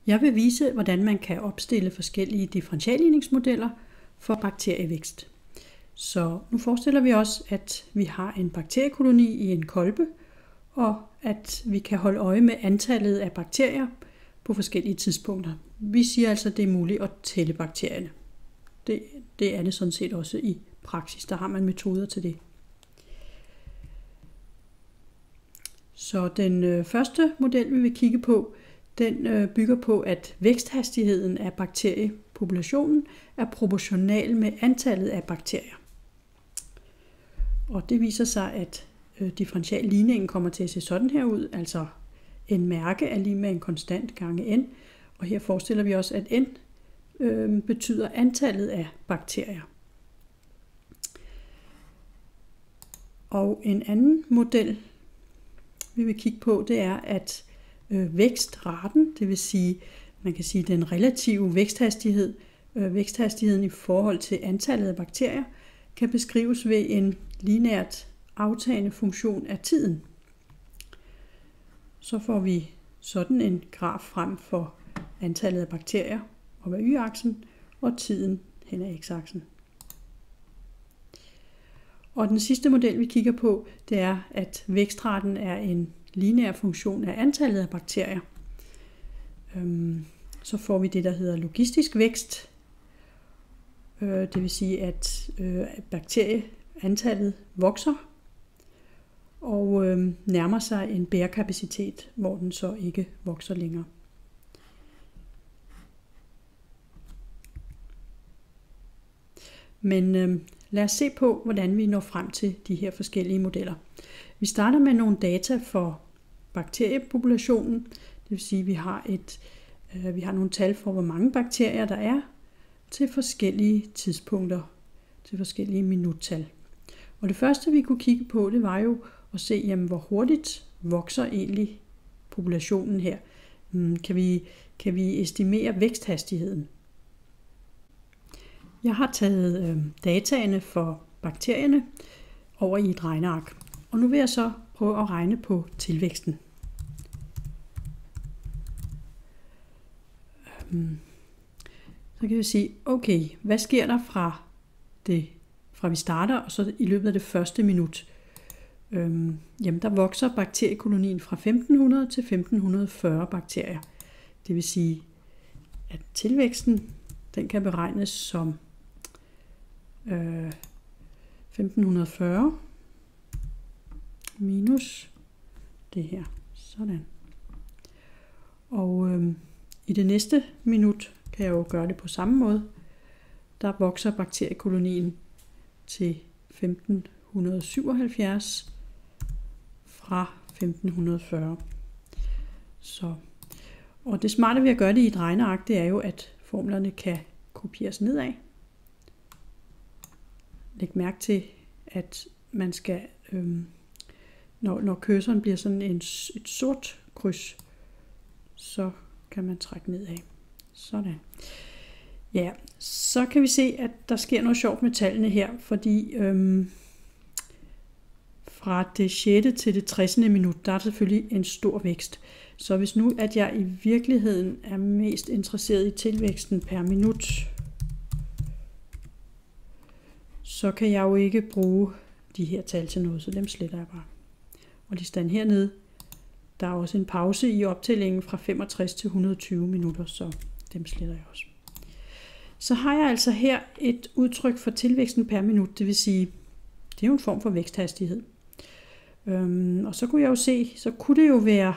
Jeg vil vise, hvordan man kan opstille forskellige differentialligningsmodeller for bakterievækst. Så nu forestiller vi os, at vi har en bakteriekoloni i en kolbe, og at vi kan holde øje med antallet af bakterier på forskellige tidspunkter. Vi siger altså, at det er muligt at tælle bakterierne. Det er det sådan set også i praksis. Der har man metoder til det. Så den første model, vi vil kigge på, den bygger på, at væksthastigheden af bakteriepopulationen er proportional med antallet af bakterier. Og det viser sig, at differentialligningen kommer til at se sådan her ud, altså en mærke er lige med en konstant gange n, og her forestiller vi os, at n betyder antallet af bakterier. Og en anden model, vi vil kigge på, det er, at vækstraten, det vil sige, man kan sige den relative væksthastighed, væksthastigheden i forhold til antallet af bakterier, kan beskrives ved en lineært aftagende funktion af tiden. Så får vi sådan en graf frem for antallet af bakterier op ad y-aksen og tiden hen ad x-aksen. Og den sidste model, vi kigger på, det er, at vækstraten er en lineær funktion af antallet af bakterier. Så får vi det, der hedder logistisk vækst. Det vil sige, at bakterieantallet vokser og nærmer sig en bærekapacitet, hvor den så ikke vokser længere. Men lad os se på, hvordan vi når frem til de her forskellige modeller. Vi starter med nogle data for bakteriepopulationen. Det vil sige, at vi har nogle tal for, hvor mange bakterier der er til forskellige tidspunkter, til forskellige minuttal. Og det første, vi kunne kigge på, det var jo at se, jamen, hvor hurtigt vokser egentlig populationen her. Kan vi estimere væksthastigheden? Jeg har taget dataene for bakterierne over i et regneark. Og nu vil jeg så prøve at regne på tilvæksten. Så kan vi sige, okay, hvad sker der fra vi starter og så i løbet af det første minut? Jamen, der vokser bakteriekolonien fra 1500 til 1540 bakterier. Det vil sige, at tilvæksten den kan beregnes som 1540 minus det her. Sådan. Og i det næste minut kan jeg jo gøre det på samme måde. Der vokser bakteriekolonien til 1577 fra 1540. Og det smarte ved at gøre det i et regneark, det er jo, at formlerne kan kopieres nedad. Læg mærke til, at man skal, når cursoren bliver sådan et sort kryds, så kan man trække nedad. Sådan. Ja, så kan vi se, at der sker noget sjovt med tallene her, fordi fra det 6. til det 60. minut, der er selvfølgelig en stor vækst. Så hvis nu, at jeg i virkeligheden er mest interesseret i tilvæksten per minut, så kan jeg jo ikke bruge de her tal til noget, så dem sletter jeg bare. Og lige stand hernede, der er også en pause i optællingen fra 65 til 120 minutter, så dem sletter jeg også. Så har jeg altså her et udtryk for tilvæksten per minut, det vil sige, det er jo en form for væksthastighed. Og så kunne jeg jo se, så kunne det jo være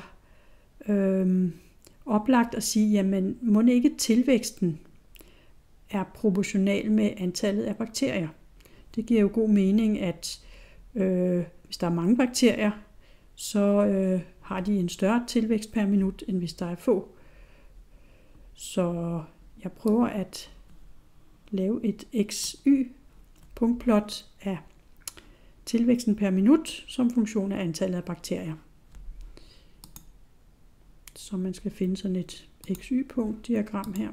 oplagt at sige, jamen må ikke tilvæksten er proportional med antallet af bakterier. Det giver jo god mening, at hvis der er mange bakterier, så har de en større tilvækst per minut, end hvis der er få. Så jeg prøver at lave et XY-punktplot af tilvæksten per minut som funktion af antallet af bakterier. Så man skal finde sådan et XY-punkt-diagram her.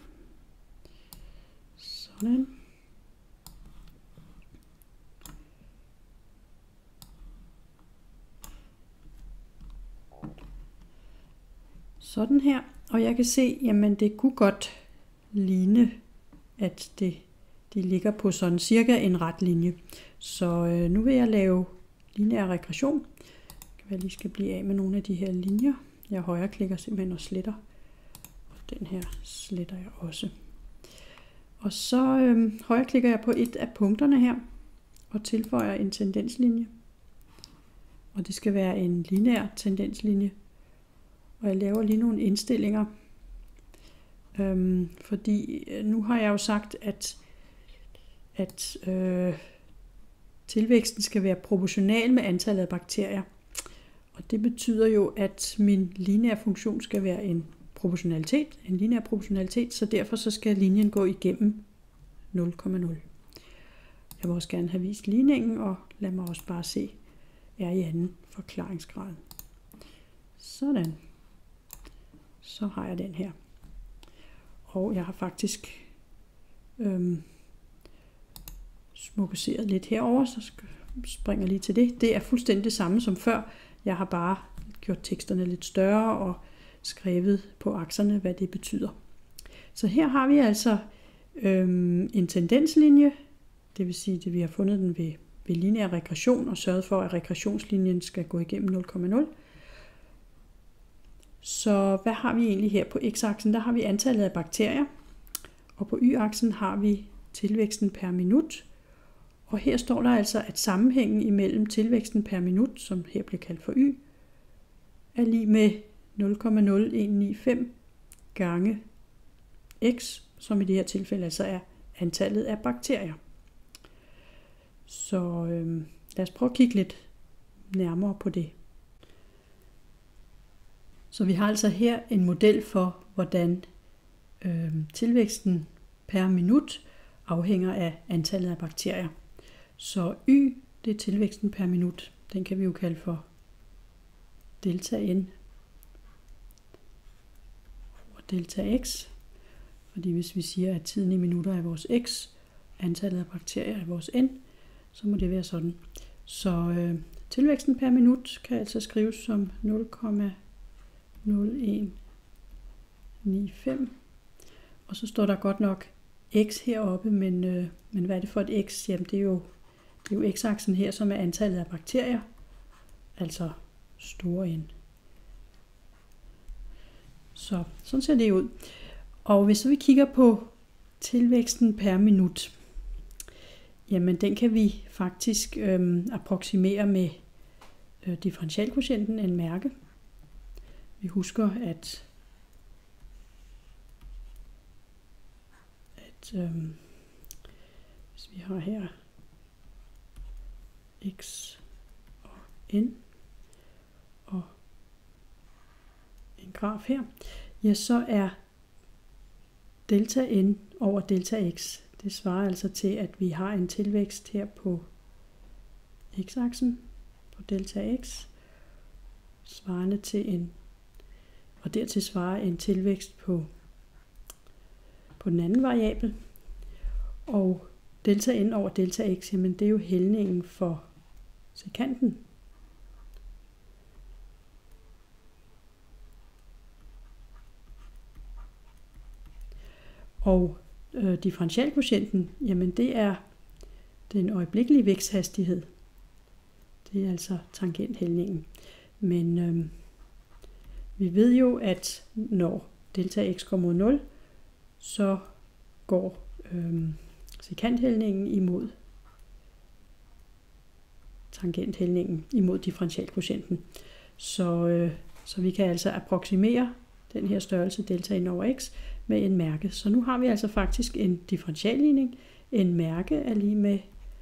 Sådan. Sådan her, og jeg kan se, jamen det kunne godt ligne, at de ligger på sådan cirka en ret linje. Så nu vil jeg lave lineær regression. Det kan være, jeg lige skal blive af med nogle af de her linjer. Jeg højreklikker simpelthen og sletter. Og den her sletter jeg også. Og så højreklikker jeg på et af punkterne her og tilføjer en tendenslinje. Og det skal være en lineær tendenslinje. Og jeg laver lige nogle indstillinger. Fordi nu har jeg jo sagt, at tilvæksten skal være proportional med antallet af bakterier. Og det betyder jo, at min lineære funktion skal være en lineær proportionalitet, så derfor så skal linjen gå igennem 0,0. Jeg vil også gerne have vist ligningen, og lad mig også bare se R i anden forklaringsgrad. Sådan. Så har jeg den her. Og jeg har faktisk smukkeseret lidt herover, så springer jeg lige til det. Det er fuldstændig det samme som før. Jeg har bare gjort teksterne lidt større og skrevet på akserne, hvad det betyder. Så her har vi altså en tendenslinje, det vil sige, at vi har fundet den ved lineær regression og sørget for, at regressionslinjen skal gå igennem 0,0. Så hvad har vi egentlig her på x-aksen? Der har vi antallet af bakterier, og på y-aksen har vi tilvæksten per minut. Og her står der altså, at sammenhængen imellem tilvæksten per minut, som her bliver kaldt for y, er lig med 0,0195 gange x, som i det her tilfælde altså er antallet af bakterier. Så lad os prøve at kigge lidt nærmere på det. Så vi har altså her en model for, hvordan tilvæksten per minut afhænger af antallet af bakterier. Så y, det er tilvæksten per minut. Den kan vi jo kalde for delta n over delta x. Fordi hvis vi siger, at tiden i minutter er vores x, antallet af bakterier er vores n, så må det være sådan. Så tilvæksten per minut kan altså skrives som 0,0195. Og så står der godt nok x heroppe, men hvad er det for et x? Jamen det er jo x-aksen her, som er antallet af bakterier, altså store N. Så sådan ser det ud. Og hvis vi kigger på tilvæksten per minut, jamen den kan vi faktisk approximere med differentialkvotienten, en mærke. Vi husker, at hvis vi har her x og n og en graf her, ja, så er delta n over delta x, det svarer altså til, at vi har en tilvækst her på x-aksen, på delta x, svarende til en, og dertil svarer en tilvækst på den anden variabel. Og delta n over delta x, jamen det er jo hældningen for sekanten. Og differentialkvotienten, jamen det er den øjeblikkelige væksthastighed. Det er altså tangenthældningen. Men vi ved jo, at når delta x går mod 0, så går sekanthældningen imod tangenthældningen, imod differentialkvotienten. Så vi kan altså approximere den her størrelse delta n over x med en mærke. Så nu har vi altså faktisk en differentialligning. En mærke er lige med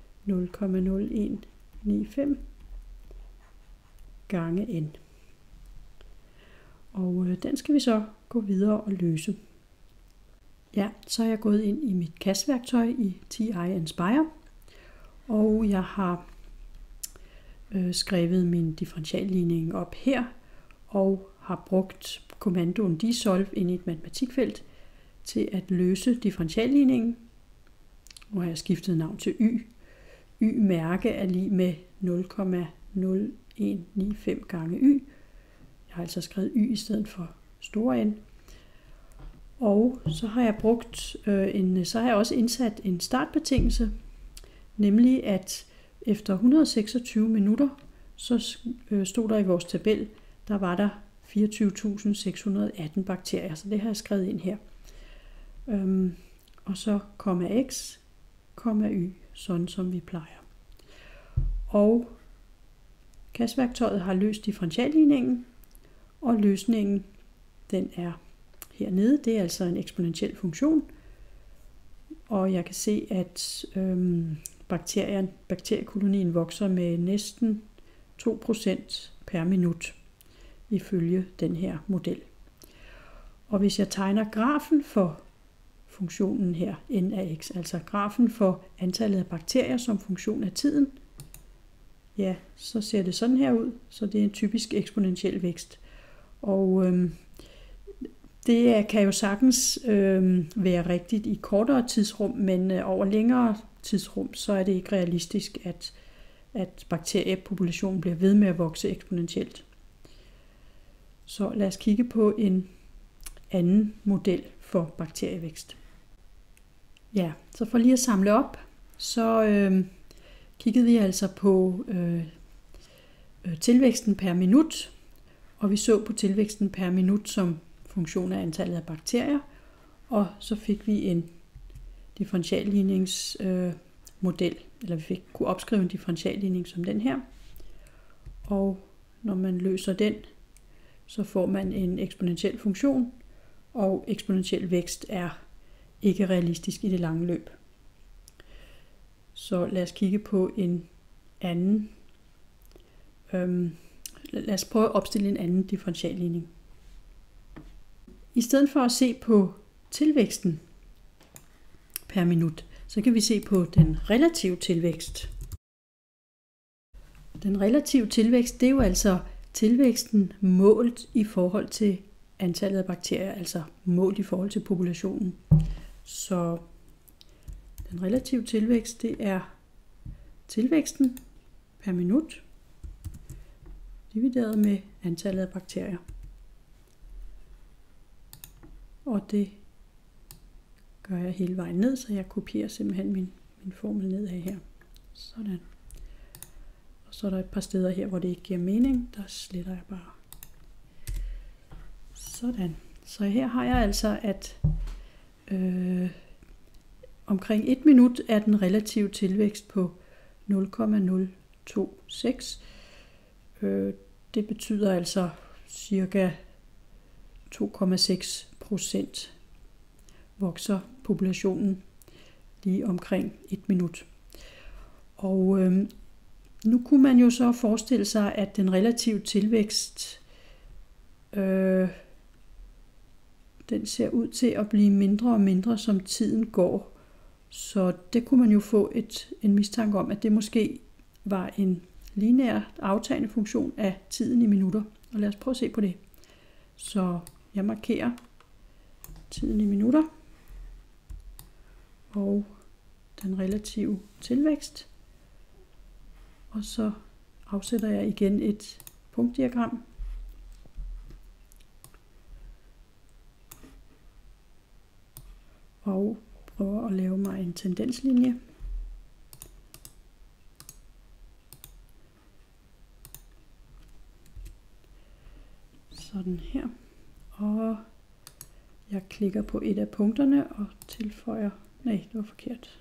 0,0195 gange n. Og den skal vi så gå videre og løse. Ja, så er jeg gået ind i mit CAS-værktøj i TI Nspire, og jeg har skrevet min differentialligning op her, og har brugt kommandoen dsolve ind i et matematikfelt til at løse differentialligningen. Nu har jeg skiftet navn til y. Y-mærke er lige med 0,0195 gange y. Jeg har altså skrevet y i stedet for store N. Og så har jeg også indsat en startbetingelse, nemlig at efter 126 minutter, så stod der i vores tabel, der var der 24.618 bakterier, så det har jeg skrevet ind her. Og så x, y, sådan som vi plejer. Og kastværktøjet har løst differentialligningen, og løsningen den er hernede. Det er altså en eksponentiel funktion, og jeg kan se, at bakteriekolonien vokser med næsten 2% per minut ifølge den her model. Og hvis jeg tegner grafen for funktionen her, n af x, altså grafen for antallet af bakterier som funktion af tiden, ja, så ser det sådan her ud, så det er en typisk eksponentiel vækst. Og det kan jo sagtens være rigtigt i kortere tidsrum, men over længere tidsrum, så er det ikke realistisk, at bakteriepopulationen bliver ved med at vokse eksponentielt. Så lad os kigge på en anden model for bakterievækst. Ja, så for lige at samle op, så kiggede vi altså på tilvæksten per minut, og vi så på tilvæksten per minut som funktion af antallet af bakterier, og så fik vi en differentialligningsmodel, eller vi kunne opskrive en differentialligning som den her, og når man løser den, så får man en eksponentiel funktion, og eksponentiel vækst er ikke realistisk i det lange løb. Så lad os kigge på en anden. Lad os prøve at opstille en anden differentialligning. I stedet for at se på tilvæksten per minut, så kan vi se på den relative tilvækst. Den relative tilvækst, det er jo altså tilvæksten målt i forhold til antallet af bakterier, altså målt i forhold til populationen. Så den relative tilvækst, det er tilvæksten per minut divideret med antallet af bakterier. Og det gør jeg hele vejen ned, så jeg kopierer simpelthen min formel nedad her. Sådan. Og så er der et par steder her, hvor det ikke giver mening. Der sletter jeg bare. Sådan. Så her har jeg altså, at omkring 1 minut er den relative tilvækst på 0,026. Det betyder altså cirka 2,6% vokser populationen lige omkring 1 minut. Og nu kunne man jo så forestille sig, at den relative tilvækst den ser ud til at blive mindre og mindre, som tiden går. Så det kunne man jo få en mistanke om, at det måske var en lineær aftagende funktion af tiden i minutter. Og lad os prøve at se på det. Så jeg markerer tiden i minutter og den relative tilvækst. Og så afsætter jeg igen et punktdiagram. Og prøver at lave mig en tendenslinje. Sådan her. Og jeg klikker på et af punkterne og tilføjer, nej, det var forkert.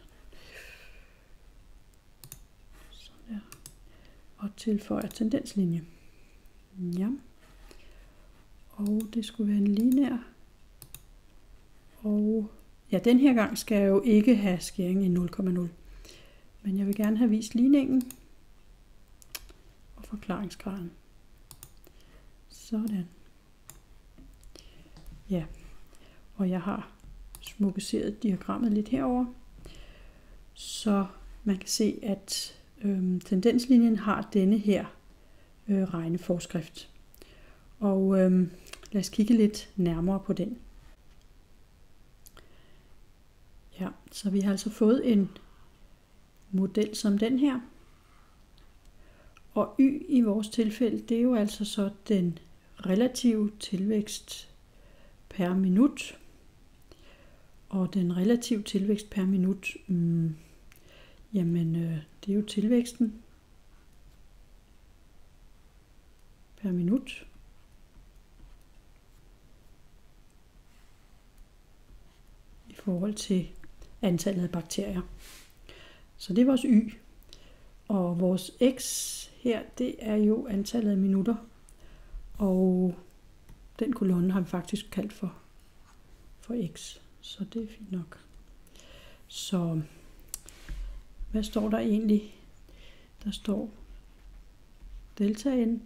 Sådan der. Og tilføjer tendenslinje. Ja. Og det skulle være en lineær. Og ja, den her gang skal jeg jo ikke have skæring i 0,0. Men jeg vil gerne have vist ligningen og forklaringsgraden. Sådan. Ja, og jeg har smukkeseret diagrammet lidt herover, så man kan se, at tendenslinjen har denne her regneforskrift. Og lad os kigge lidt nærmere på den. Ja, så vi har altså fået en model som den her. Og y i vores tilfælde, det er jo altså så den relative tilvækst per minut. Og den relative tilvækst per minut, det er jo tilvæksten per minut. I forhold til antallet af bakterier. Så det er vores y. Og vores x her, det er jo antallet af minutter. Og den kolonne har vi faktisk kaldt for x. Så det er fint nok. Så hvad står der egentlig? Der står delta n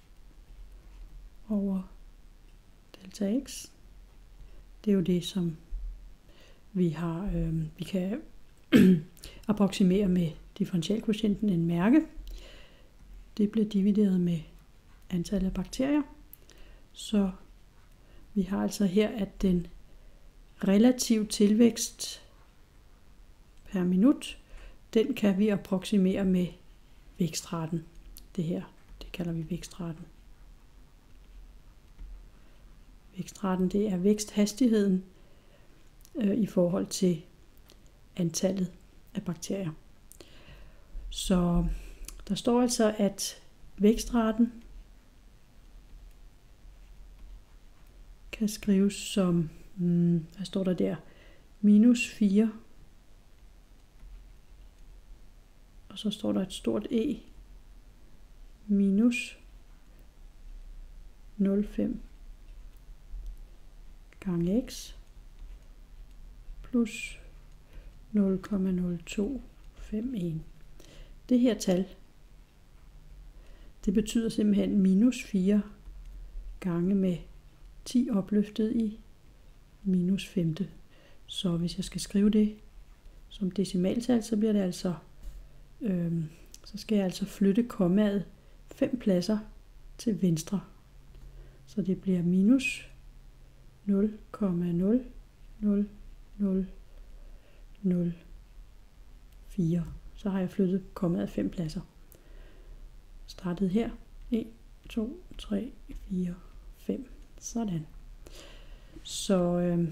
over delta x. Det er jo det, som vi kan approximere med differentialkvotienten en mærke. Det bliver divideret med antallet af bakterier. Så vi har altså her, at den relative tilvækst per minut, den kan vi approximere med vækstraten. Det her, det kalder vi vækstraten. Vækstraten, det er væksthastigheden i forhold til antallet af bakterier. Så der står altså, at vækstraten kan skrives som, hvad står der der? Minus 4. Og så står der et stort E. Minus 0,5 gange x plus 0,0251. Det her tal, det betyder simpelthen minus 4 gange med 10 opløftet i minus 5. Så hvis jeg skal skrive det som decimaltal, så bliver det altså, så skal jeg altså flytte kommaet 5 pladser til venstre. Så det bliver minus 0,00004. Så har jeg flyttet kommaet 5 pladser. Startet her. 1, 2, 3, 4, 5. Sådan. Så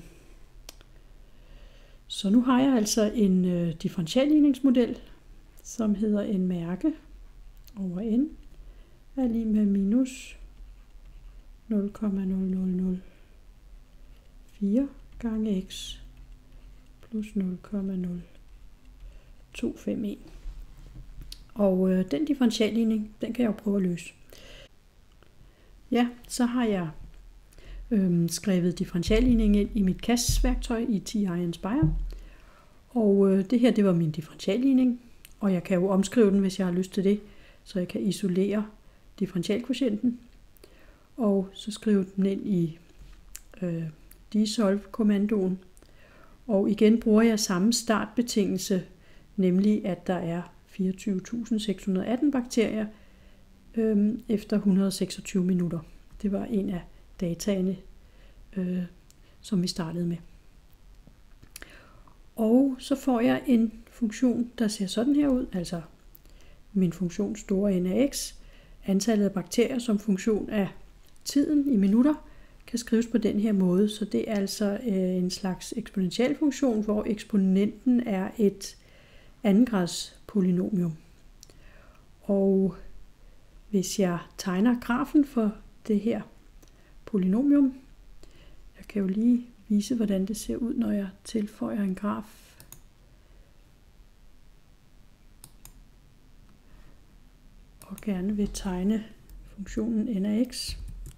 nu har jeg altså en differentialligningsmodel, som hedder en mærke over n er lige med minus 0,0004 gange x plus 0,0251. Og den differentialligning, den kan jeg jo prøve at løse. Ja, så har jeg skrevet differentialligning ind i mit CAS-værktøj i TI Inspire. Og det her, det var min differentialligning. Og jeg kan jo omskrive den, hvis jeg har lyst til det, så jeg kan isolere differentialkvotienten. Og så skrive den ind i desolve-kommandoen. Og igen bruger jeg samme startbetingelse, nemlig at der er 24.618 bakterier efter 126 minutter. Det var en af dataene, som vi startede med. Og så får jeg en funktion, der ser sådan her ud, altså min funktion store n af x. Antallet af bakterier som funktion af tiden i minutter kan skrives på den her måde, så det er altså en slags eksponentiel funktion, hvor eksponenten er et andengrads polynomium. Og hvis jeg tegner grafen for det her polynomium, jeg kan jo lige vise, hvordan det ser ud, når jeg tilføjer en graf. Og gerne vil tegne funktionen n af x.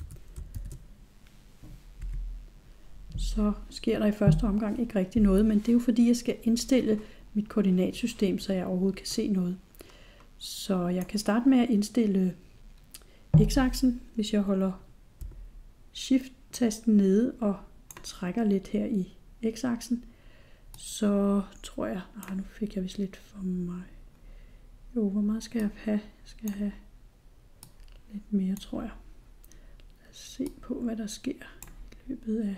Så sker der i første omgang ikke rigtig noget, men det er jo fordi, jeg skal indstille mit koordinatsystem, så jeg overhovedet kan se noget. Så jeg kan starte med at indstille x-aksen, hvis jeg holder Shift-tasten nede og trækker lidt her i x-aksen, så tror jeg, nu fik jeg vist lidt for mig. Jo, hvor meget skal jeg have? Jeg skal have lidt mere, tror jeg. Lad os se på, hvad der sker i løbet af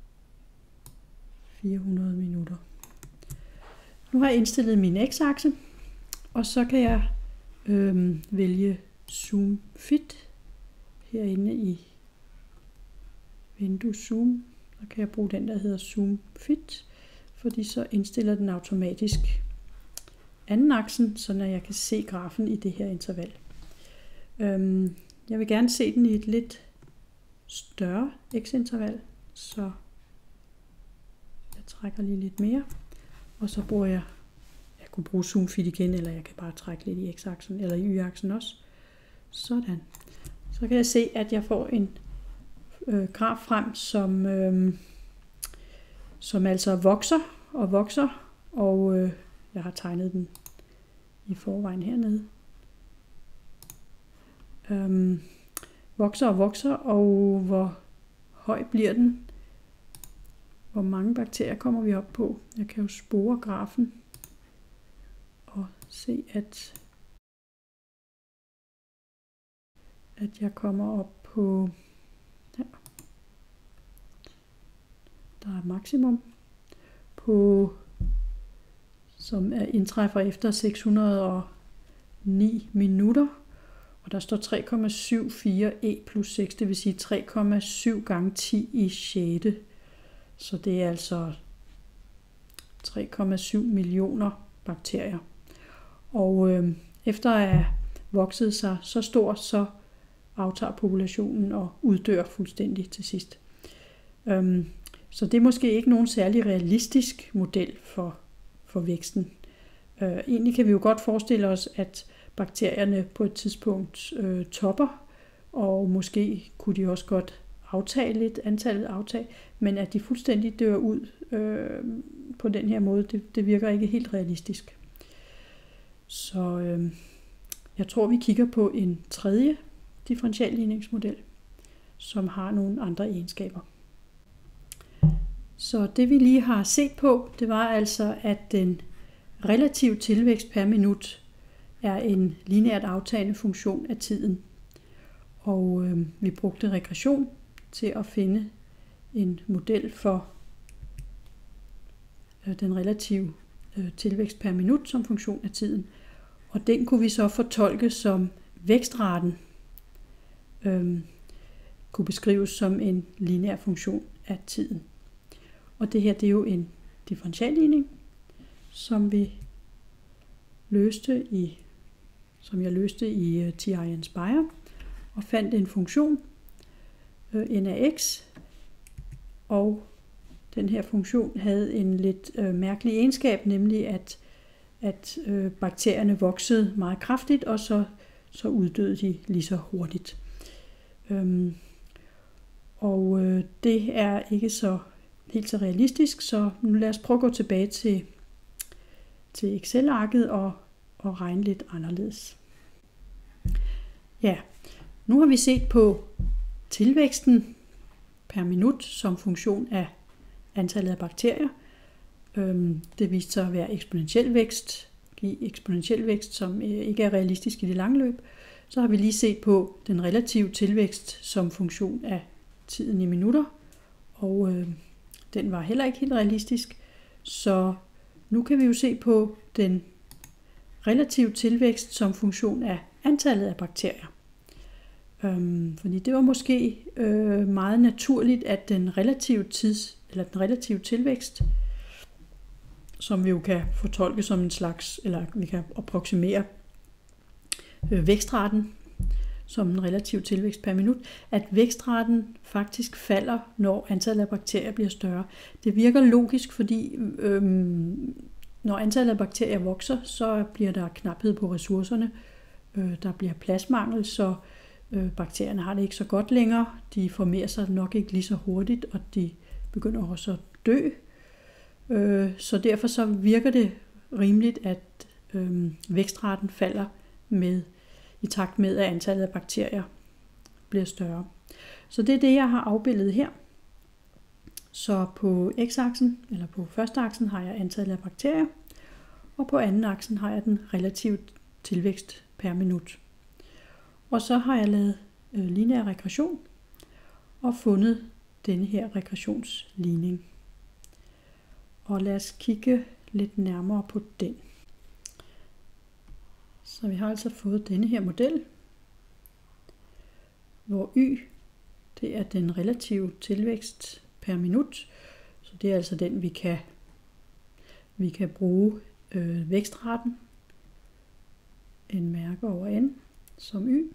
400 minutter. Nu har jeg indstillet min x-akse, og så kan jeg vælge Zoom Fit herinde i vindue Zoom, så kan jeg bruge den, der hedder Zoom Fit, fordi så indstiller den automatisk anden aksen, så jeg kan se grafen i det her interval. Jeg vil gerne se den i et lidt større x-interval, så jeg trækker lige lidt mere, og så bruger jeg kunne bruge Zoom Fit igen, eller jeg kan bare trække lidt i x-aksen, eller i y-aksen også. Sådan. Så kan jeg se, at jeg får en graf frem, som altså vokser, og jeg har tegnet den i forvejen hernede. Vokser, og hvor høj bliver den? Hvor mange bakterier kommer vi op på? Jeg kan jo spore grafen og se, at jeg kommer op på her. Der er maksimum på, som indtræffer efter 609 minutter, og der står 3,74 e plus 6, det vil sige 3,7 gange 10 i 6. Så det er altså 3,7 millioner bakterier. Og efter at have vokset sig så stor, så aftager populationen og uddør fuldstændig til sidst. Så det er måske ikke nogen særlig realistisk model for væksten. Egentlig kan vi jo godt forestille os, at bakterierne på et tidspunkt topper, og måske kunne de også godt aftage lidt, antallet aftage, men at de fuldstændig dør ud på den her måde, det virker ikke helt realistisk. Så jeg tror, vi kigger på en tredje differentialligningsmodel, som har nogle andre egenskaber. Så det vi lige har set på, det var altså, at den relative tilvækst per minut er en lineært aftagende funktion af tiden. Og vi brugte regression til at finde en model for den relative tilvækst per minut som funktion af tiden. Og den kunne vi så fortolke som vækstraten kunne beskrives som en lineær funktion af tiden. Og det her, det er jo en differentialligning, som jeg løste i TI-Nspire, og fandt en funktion n af x, og den her funktion havde en lidt mærkelig egenskab, nemlig at bakterierne voksede meget kraftigt, og så uddøde de lige så hurtigt. Det er ikke helt så realistisk, så nu lad os prøve at gå tilbage til Excel-arket og regne lidt anderledes. Ja, nu har vi set på tilvæksten per minut som funktion af antallet af bakterier. Det viste sig at være eksponentiel vækst, som ikke er realistisk i det lange løb. Så har vi lige set på den relative tilvækst som funktion af tiden i minutter, og den var heller ikke helt realistisk. Så nu kan vi jo se på den relative tilvækst som funktion af antallet af bakterier. Fordi det var måske meget naturligt, at den relative tilvækst, som vi jo kan fortolke som en slags, eller vi kan approximere vækstraten som en relativ tilvækst per minut, at vækstraten faktisk falder, når antallet af bakterier bliver større. Det virker logisk, fordi når antallet af bakterier vokser, så bliver der knaphed på ressourcerne. Der bliver pladsmangel, så bakterierne har det ikke så godt længere. De formerer sig nok ikke lige så hurtigt, og de begynder også at dø. Så derfor så virker det rimeligt, at vækstraten falder i takt med, at antallet af bakterier bliver større. Så det er det, jeg har afbildet her. Så på x-aksen, eller på første aksen, har jeg antallet af bakterier, og på anden aksen har jeg den relative tilvækst per minut. Og så har jeg lavet lineær regression og fundet denne her regressionsligning. Og lad os kigge lidt nærmere på den. Så vi har altså fået denne her model, hvor y, det er den relative tilvækst per minut. Så det er altså den, vi kan bruge vækstraten, en mærke over n som y,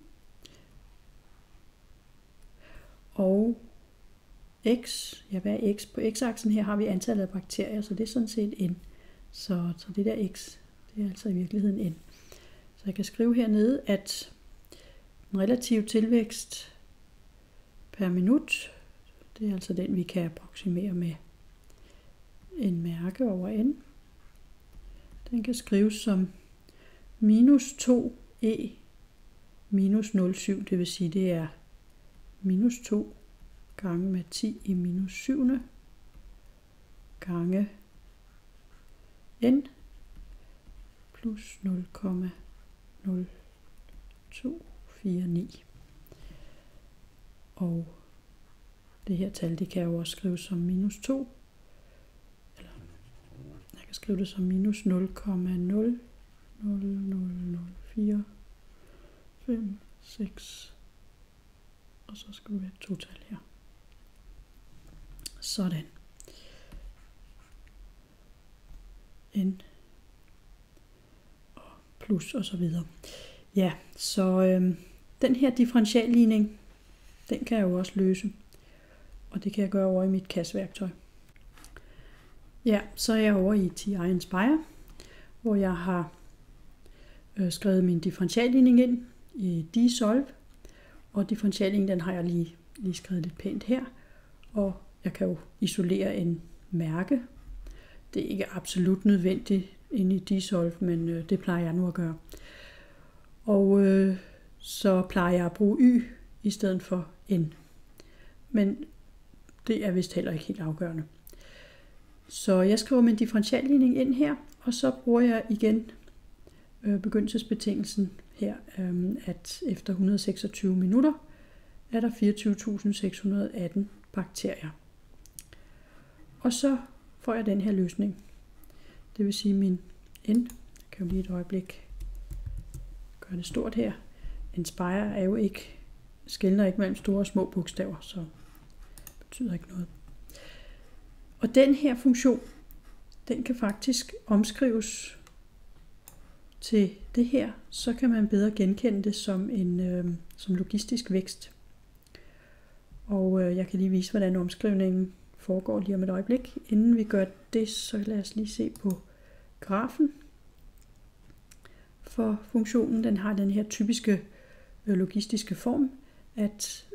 og x, ja hvad er x? På x-aksen her har vi antallet af bakterier, så det er sådan set n. Så det der x, det er altså i virkeligheden n. Så jeg kan skrive hernede, at den relative tilvækst per minut, det er altså den, vi kan approximere med en mærke over n. Den kan skrives som minus 2e minus 0,7, det vil sige, det er minus 2 gange med 10 i minus 7 gange n plus 0,0249. Og det her tal, det kan jeg jo også skrive som minus 2. Eller jeg kan skrive det som minus 0,0004556. Og så skal vi have et total her. Sådan. N og plus og så videre. Ja, så den her differentialligning, den kan jeg jo også løse. Og det kan jeg gøre over i mit CAS-værktøj. Ja, så er jeg over i TI Inspire, hvor jeg har skrevet min differentialligning ind i DSolve. Og differentialligningen, den har jeg lige skrevet lidt pænt her. Og jeg kan jo isolere en mærke. Det er ikke absolut nødvendigt inde i DSolve, men det plejer jeg nu at gøre. Og så plejer jeg at bruge y i stedet for n. Men det er vist heller ikke helt afgørende. Så jeg skriver min differentialligning ind her, og så bruger jeg igen begyndelsesbetingelsen her, at efter 126 minutter er der 24.618 bakterier. Og så får jeg den her løsning. Det vil sige min n, jeg kan jo lige et øjeblik gøre det stort her. Inspire er jo ikke, skelner ikke mellem store og små bogstaver, så det betyder ikke noget. Og den her funktion, den kan faktisk omskrives til det her, så kan man bedre genkende det som som logistisk vækst. Og jeg kan lige vise, hvordan omskrivningen foregår lige om et øjeblik. Inden vi gør det, så lad os lige se på grafen for funktionen. Den har den her typiske logistiske form, at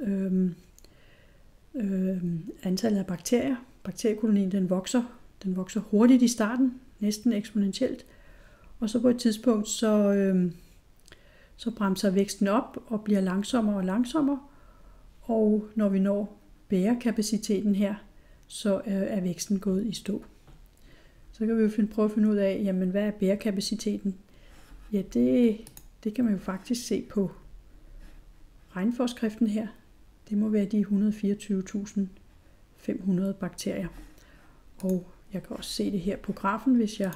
antallet af bakteriekolonien, den vokser hurtigt i starten, næsten eksponentielt, og så på et tidspunkt, så bremser væksten op og bliver langsommere og langsommere, og når vi når bærekapaciteten her, så er væksten gået i stå. Så kan vi jo prøve at finde ud af, jamen, hvad er bærekapaciteten? Ja, det kan man jo faktisk se på regneforskriften her. Det må være de 124.500 bakterier. Og jeg kan også se det her på grafen, hvis jeg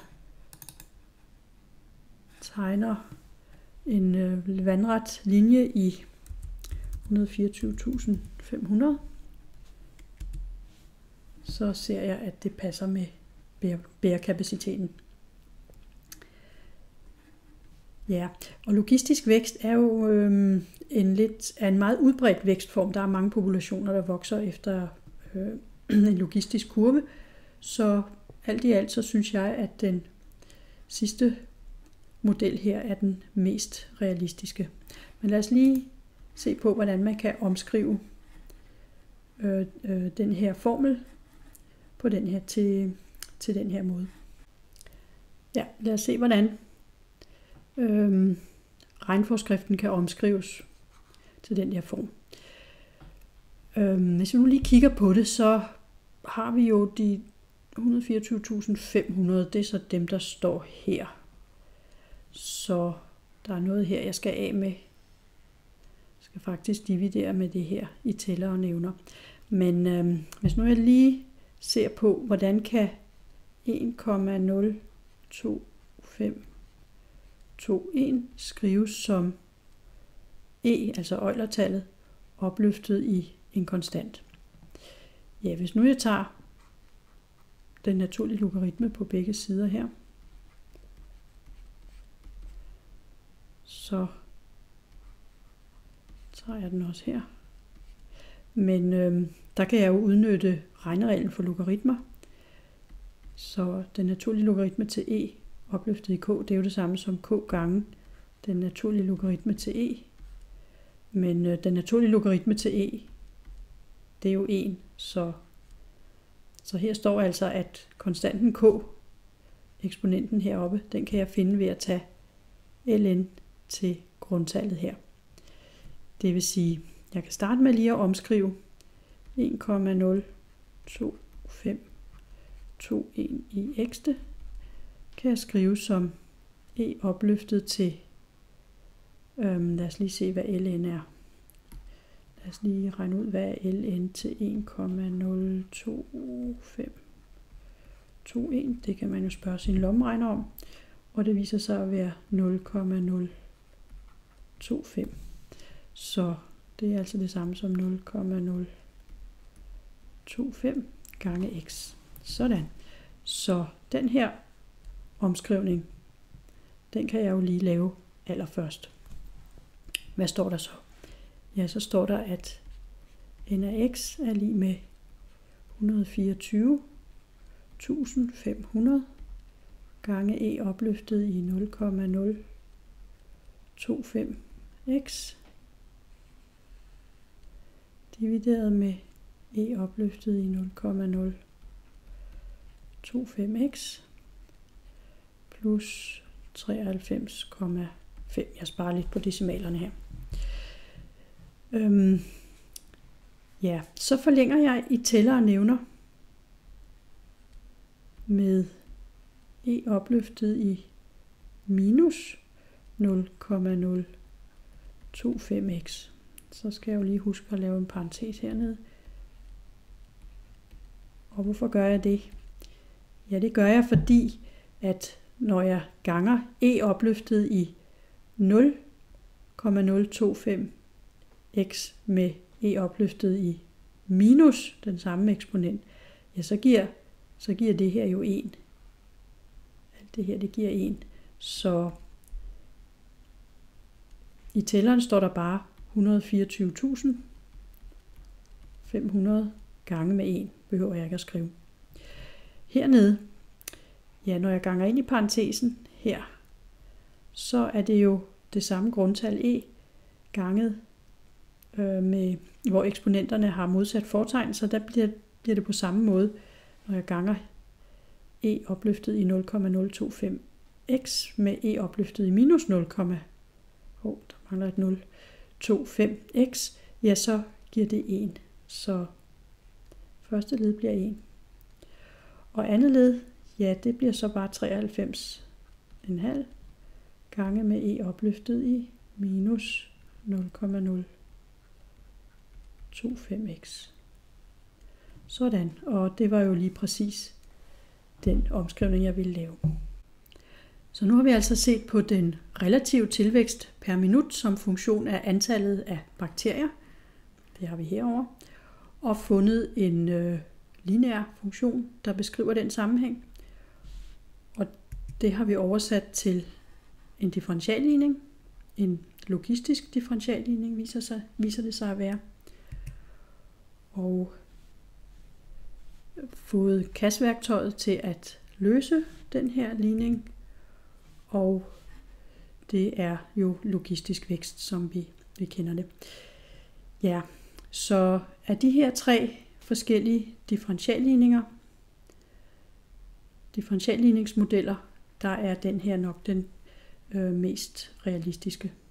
tegner en vandret linje i 124.500. Så ser jeg, at det passer med bærekapaciteten. Ja, og logistisk vækst er jo en meget udbredt vækstform. Der er mange populationer, der vokser efter en logistisk kurve. Så alt i alt, så synes jeg, at den sidste model her er den mest realistiske. Men lad os lige se på, hvordan man kan omskrive den her formel på den her til den her måde. Ja, lad os se, hvordan regneforskriften kan omskrives til den her form. Hvis vi nu lige kigger på det, så har vi jo de 124.500, det er så dem, der står her. Så der er noget her, jeg skal af med. Jeg skal faktisk dividere med det her i tæller og nævner. Men hvis nu jeg lige ser på, hvordan kan 1,02521 skrives som e, altså Euler-tallet, opløftet i en konstant. Ja, hvis nu jeg tager den naturlige logaritme på begge sider her, så tager jeg den også her. Men der kan jeg jo udnytte regnereglen for logaritmer. Så den naturlige logaritme til e opløftet i k, det er jo det samme som k gange den naturlige logaritme til e. Men den naturlige logaritme til e, det er jo 1. Så her står altså, at konstanten k, eksponenten heroppe, den kan jeg finde ved at tage ln til grundtallet her. Det vil sige, jeg kan starte med lige at omskrive 1,02521 i x'te, kan jeg skrive som e opløftet til, lad os lige se hvad ln er. Lad os lige regne ud, hvad er ln til 1,02521. Det kan man jo spørge sin lommeregner om, og det viser sig at være 0,025. Så det er altså det samme som 0,025 gange x. Sådan. Så den her omskrivning, den kan jeg jo lige lave allerførst. Hvad står der så? Ja, så står der, at n af x er lig med 124.500 gange e opløftet i 0,025x divideret med e opløftet i 0,025x plus 93,5. Jeg sparer lidt på decimalerne her. Ja, så forlænger jeg i tæller og nævner med e opløftet i minus 0,025x. Så skal jeg jo lige huske at lave en parentes hernede. Og hvorfor gør jeg det? Ja, det gør jeg, fordi at når jeg ganger e opløftet i 0,025x med e opløftet i minus den samme eksponent, ja, så giver det her jo 1. Alt det her, det giver 1. Så i tælleren står der bare 124.500 gange med 1, behøver jeg ikke at skrive. Hernede, ja, når jeg ganger ind i parentesen her, så er det jo det samme grundtal e ganget med, hvor eksponenterne har modsat fortegn, så der bliver det på samme måde, når jeg ganger e opløftet i 0,025x med e opløftet i minus 0,025x, ja, så giver det 1. Så første led bliver 1. Og andet led, ja, det bliver så bare 93,5 gange med e opløftet i minus 0,025x. Sådan, og det var jo lige præcis den omskrivning, jeg ville lave. Så nu har vi altså set på den relative tilvækst per minut som funktion af antallet af bakterier. Det har vi herovre. Og fundet en lineær funktion, der beskriver den sammenhæng. Og det har vi oversat til en differentialligning. En logistisk differentialligning viser det sig at være. Og fået CAS-værktøjet til at løse den her ligning. Og det er jo logistisk vækst, som vi kender det. Ja, så af de her 3 forskellige differentialligningsmodeller, der er den her nok den mest realistiske.